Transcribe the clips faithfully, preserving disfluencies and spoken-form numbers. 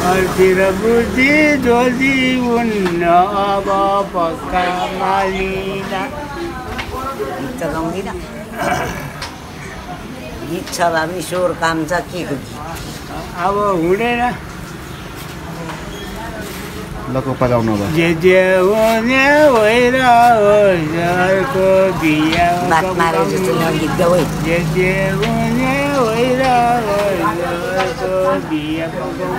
अर्तिर बुद्धि जोजी उन्न अब पक्का मालिना गीत त गाउँदिन गीत छ भए पनि स्वर काम छ के को गीत अब हुँदैन लको पगाउनु अब जे जे हुने होइन अर्को बिहा बात मारे जस्तो गीत गाऊ है जे जे हुने होइन अर्को बिहा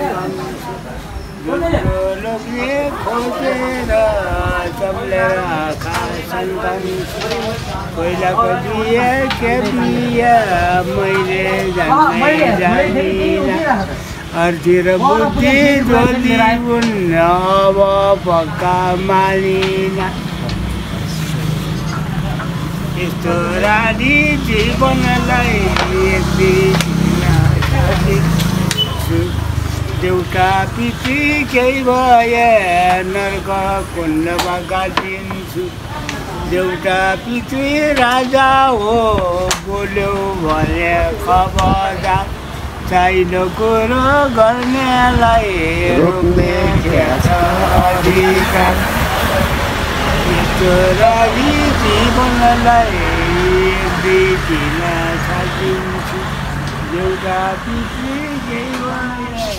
लोकले खोजेर चम्लेर आँखा सन्तान पहिलाको बिहा के बिहा मैले जान्दै जान्दिनँ अर्तिर बुद्धि जोली उन्न अब पक्का मानिना यस्तो रानी जीवनलाई देउता पितृ केही भए नर्क कुण्डमा गाडिदिन्छु देउता पितृ राजा हो बोल्यो भने खबरदार चाहिन कुरो गर्नेलाई रोक्ने क्या छ अधिकार यस्तो रानी जीवनलाई दिन छाडिदिन्छु देउता पितृ केही भए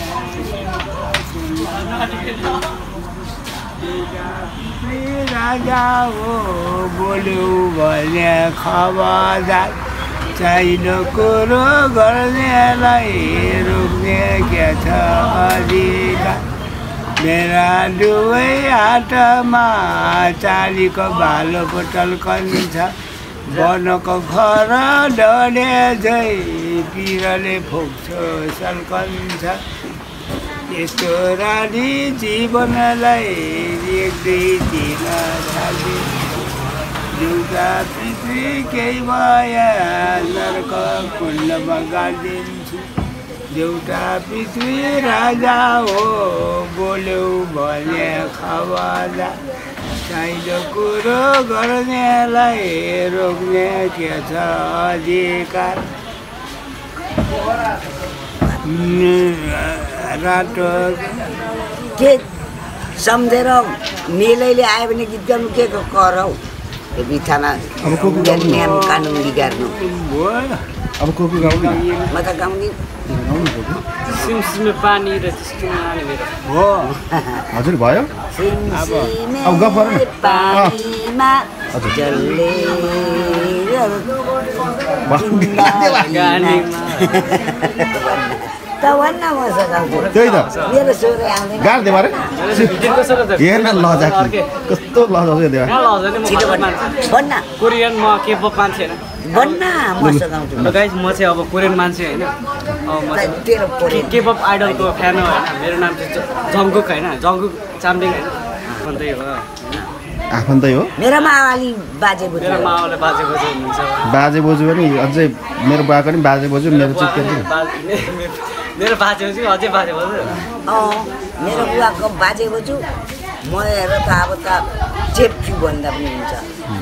राजा हो बोल्यो भने खबरदार चाहिन कुरो गर्नेलाई रोक्ने क्या छ अधिकार मेरा दुवै हातमा चालीको भालो टल्कन्छ वनको घर डढे झै पिरले फोक्छो सल्कन्छ यस्तो रानी जीवनलाई एक दुई दिन थाल्छ देउता पितृ केही भए नर्क कुण्डमा गाडिदिन्छु देउता पितृ राजा हो बोल्यो भने खबरदार चाहिने कुरो गर्नेलाई रोक्ने के छ अधिकार रातो के सम्झेर मेलैले आयो भने गीत गाउनु के कर हौ त्यो बित्थामा नियम कानुन बिगार्नु अब को को गाउनु म त गाउँदिन सिमसिमे पानी र त्यस्तो नानी मेरो हो हजुर भयो अब अब गफ गरौँ न पानीमा जल्ले त भन्न म सघाउँछु त्यही त मेरो स्वर आउँदैन गाड्दै मारे हेर्न लजा कस्तो लजा छ देवा भन्न कोरियन म केपअप मान्छे हैन भन्न म सघाउँछु ल गाइस म चाहिँ अब कोरियन मान्छे हैन अब म तेरो कोरियन केपअप आइडलको फ्यान हो हैन मेरो नाम चाहिँ जङ्गुक हैन जङ्गुक चामलिङ हैन भन्दै हो हैन आफन्तै हो मेरो मावाली बाजे बोजू मेरो मावले बाजे बोजू हुनुहुन्छ बाजे बोजू पनि अझै मेरो बाको पनि बाजे बोजू मेरो चाहिँ मेरो बाजे बोजू अझै बाजे बोजू अँ मेरो बुवाको बाजे बोजू म हेर त अब त चेप्चु भन्दा पनि हुन्छ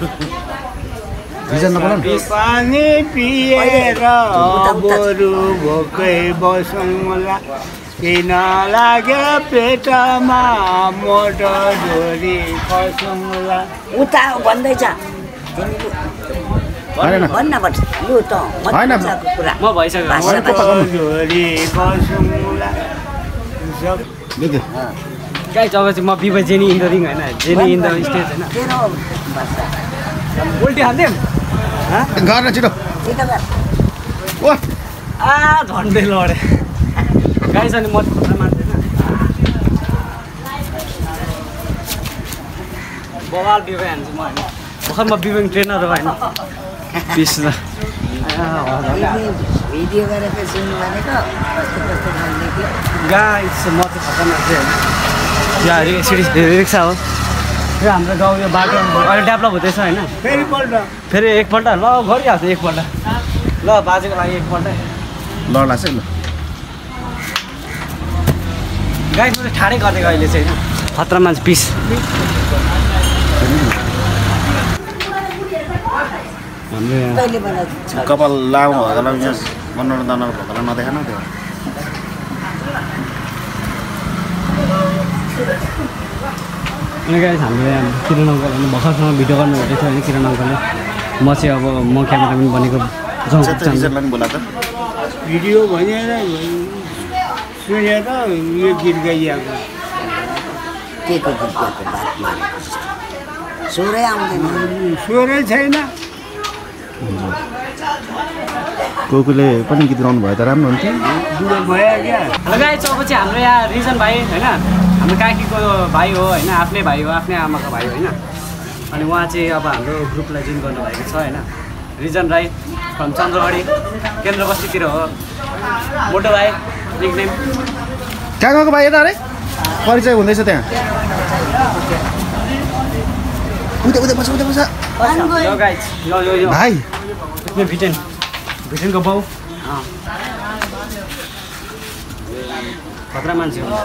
पानी पिएर बरु भोकै बसौँला किन लाग्यो पेटमा मोटो ढोरी खसौँला उता भन्दैछ भन्न पर्छ लु त मजाको कुरा म भइसक्यो ढोरी खसौँला गाइस अब चाहिँ म बिबा जेनी इन द रिङ हैन जेनी इन द स्टेज हैन तेरो भाषा उल्टी हान्दिम गर्न छिटो छिटो गर ओ आ झन्डै लडे गाइस अनि म खतरा मान्छे हैन बवाल बिबा हान्छु म हैन भर्खर म बिबिङ ट्रेनर हो हैन पिस ल भिडियो गरेको सुन्नु भनेको कस्तो कस्तो भन्दै थियो गाइस म चाहिँ खतरा मान्छे हैन यहाँ सिडी रिक्सा हो यो हाम्रो गाउँ यो बाटो अहिले डेभलप हुँदैछ होइन फेरि पल्ट फेरि एकपल्ट ल गरिहाल्छ एकपल्ट ल बाजेको लागि एकपल्ट ल लाग्छ ल गाइस म चाहिँ ठाडै गरिदिएको अहिले चाहिँ होइन खतरा मान्छे पिस कहिले बनाउँछ कपाल लामो होला मनोरञ्जन भएर नदेखा न त्यो अनि गाइस हामीले किरण अङ्कल अनि भर्खरसँग भिडियो गर्नु भएको थियो होइन किरण अङ्कलले म चाहिँ अब म क्यामेराम्यान बनेको जाउँ रिजनलाई पनि बोला त भिडियो भनेर सुनेर यो गीत गाइएको के को गीत गाएको बात मानेको स्वरै आउँदैन स्वरै छैन कोकुले पनि गीत गाउनु भयो त राम्रो हुन्थ्यो बुढो भयो क्या हेलो गाइस अब चाहिँ हाम्रो यहाँ रिजन भाइ होइन हाम्रो काकीको भाइ हो होइन आफ्नै भाइ हो आफ्नै आमाको भाइ हो होइन अनि उहाँ चाहिँ अब हाम्रो ग्रुपलाई जोइन गर्नुभएको छ होइन रिजन राई फ्रम चन्द्रगढी केन्द्र बस्तीतिर हो मोटो भाइ निकनेम कहाँ गएको भाइ यता अरे परिचय हुँदैछ त्यहाँ उता उता बस उता बस यो गाइस यो यो यो भाइ यो भिटेन भिटेनको बाउ खतरा मान्छे हो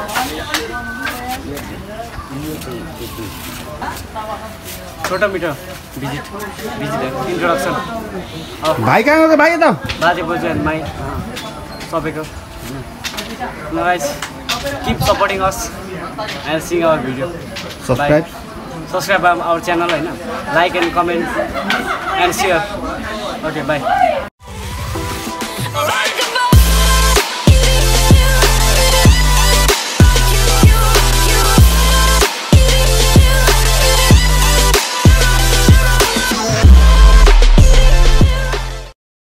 छोटो मिठो भिजिट भिजिट इन्ट्रोडक्सन भाइ कहाँ गएको भाइ यता बाजे बोजू एन्ड माई सबैको ल guys keep supporting us and sing our video subscribe subscribe our channel होइन like and comment and share okay by